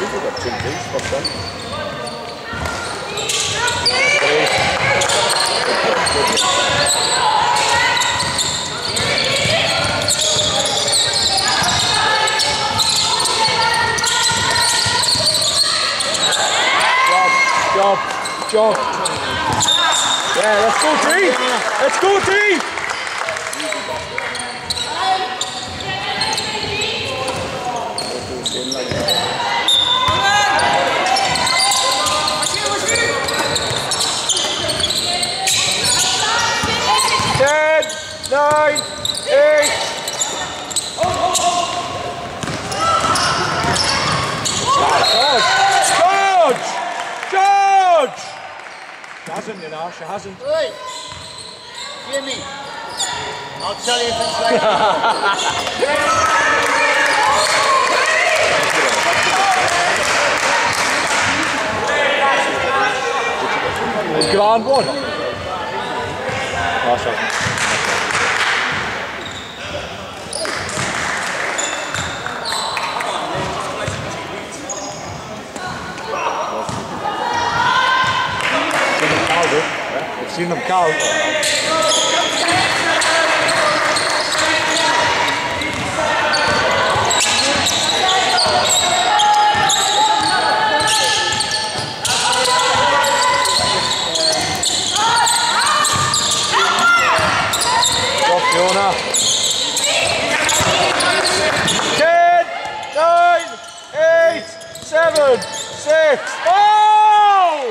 We've got 2 deep spots on. Job. Yeah, let's go deep. Let's go deep. 10, 9, 8. George! She hasn't, you know, she hasn't. Right. Jimmy, I'll tell you if it's like It's grand one. I've seen them count. Go Fiona. 10, 9, 8, 7, 6. Oh!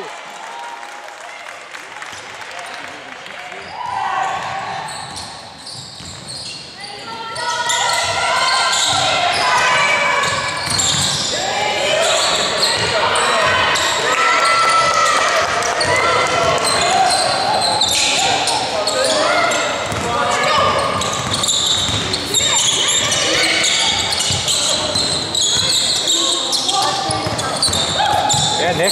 Yeah, Nick.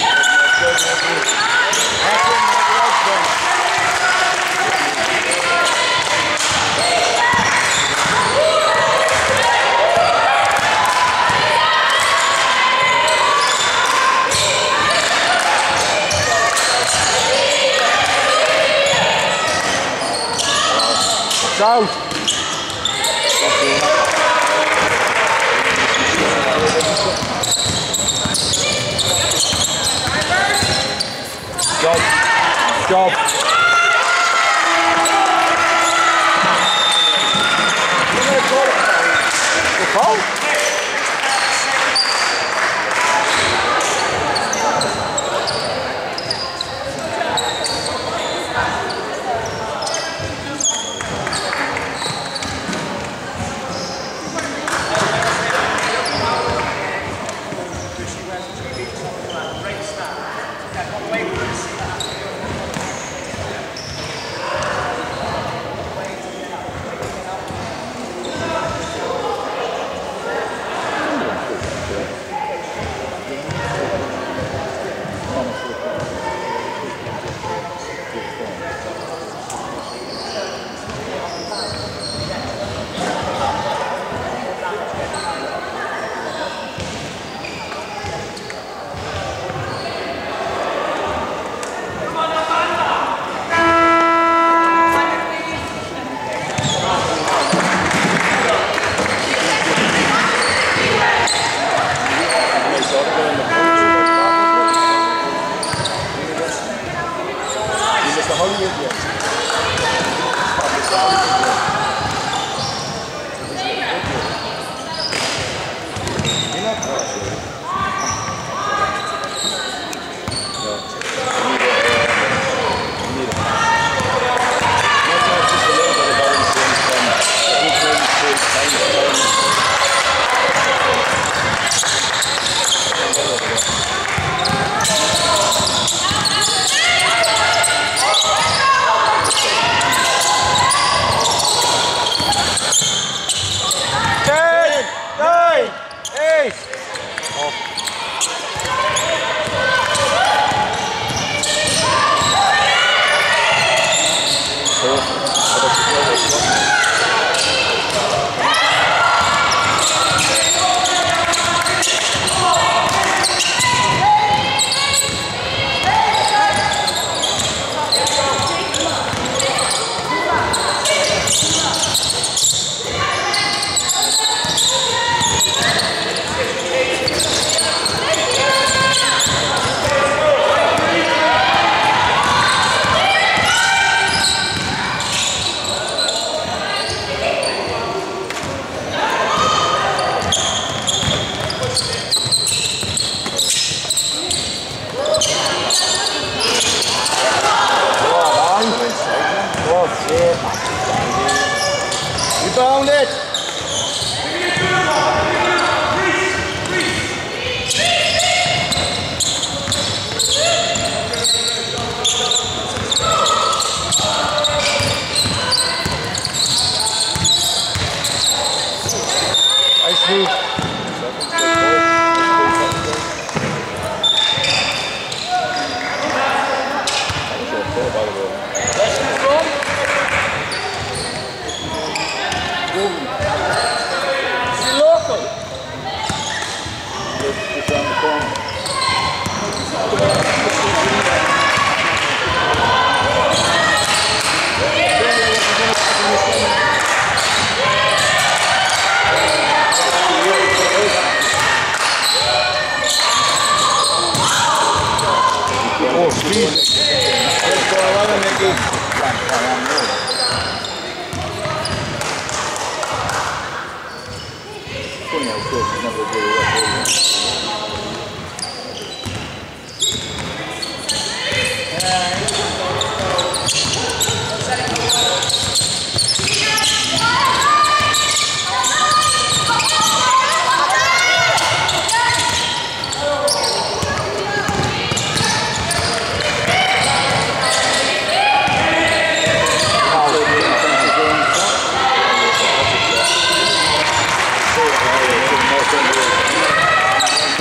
It's out. Job.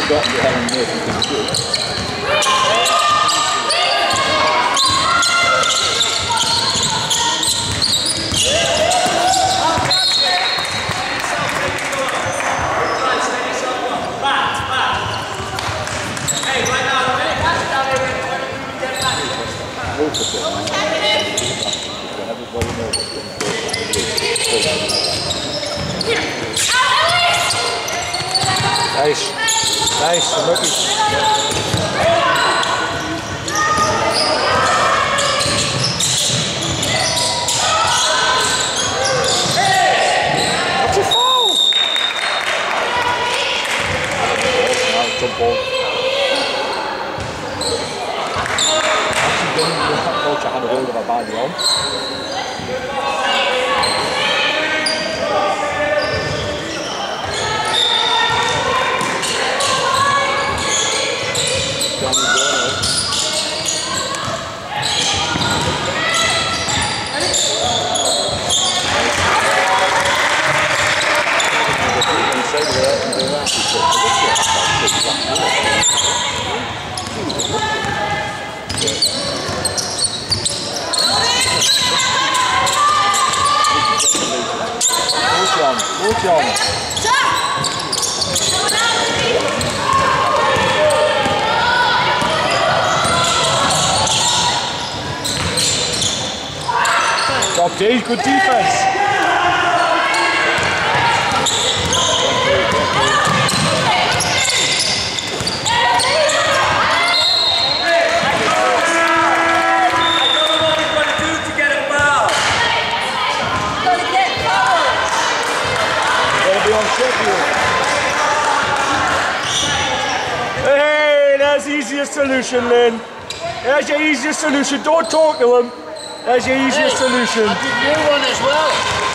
got behind this, you can do it. Nice, nice, unlucky. What's your foul? Jump ball. Actually, didn't coach had a hold of a bad one. Top D, good defense. Hey, there's the easiest solution, Lynn. There's your easiest solution. Don't talk to him. There's your easiest solution. I'll give you one as well.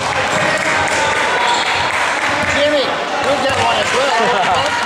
Jimmy, you'll get one as well.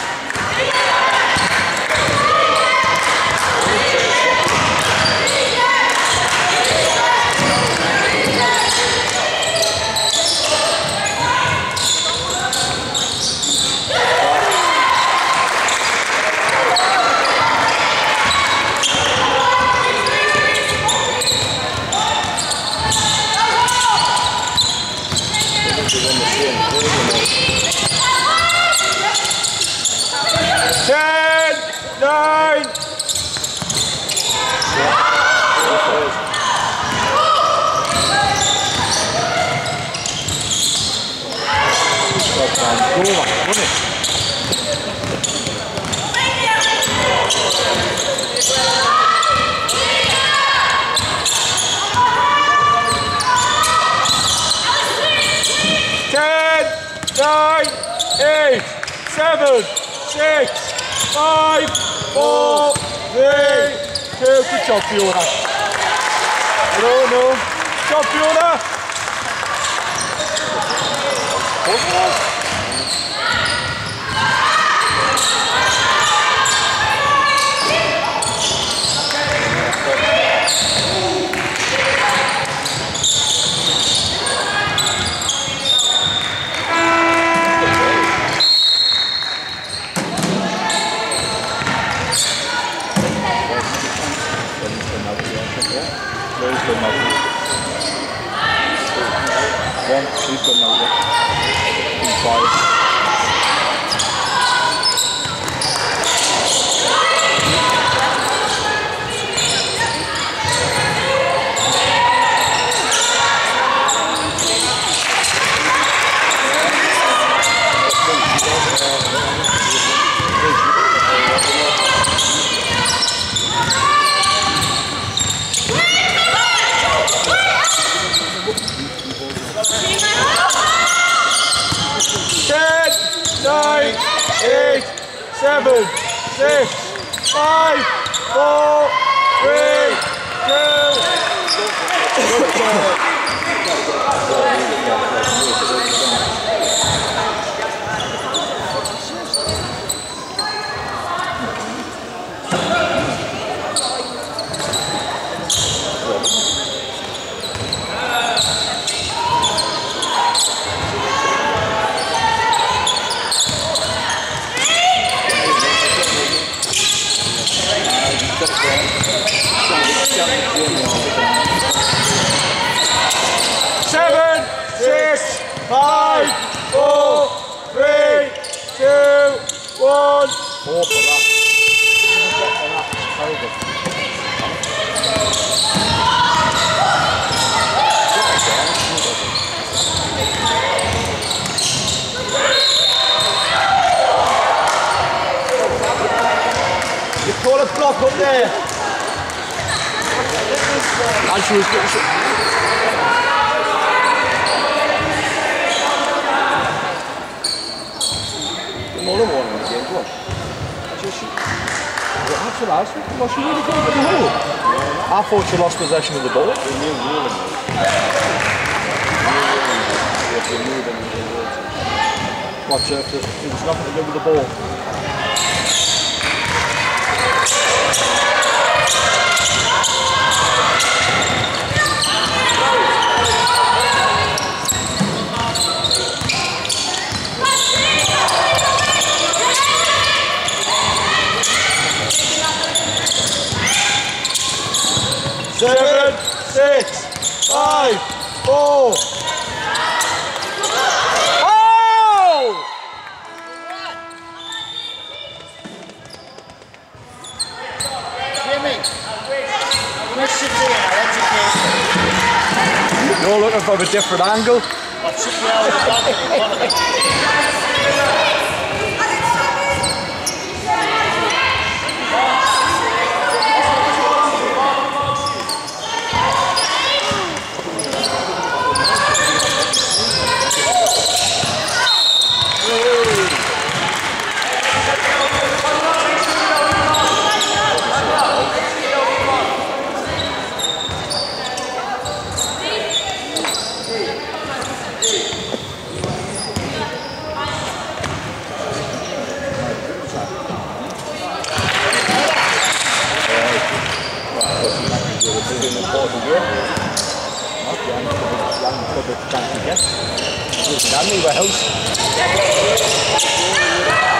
Good job, Fiona. No. Good job, Fiona. He's got no look. He's fired. 7, 6, 5, 4, 3, 2. 1. 4 for that. Terrible. You call a block up there. And she was getting Another one in the game, go on. That's what I was thinking. Was she really good at the hole? I thought she lost possession of the ball. Watch her, it was nothing to do with the ball. Seven, 6, 5, 4. Oh! Jimmy, let's sit there now, education. You're looking from a different angle. I'll sit there with the dog in one of them. Anywhere else.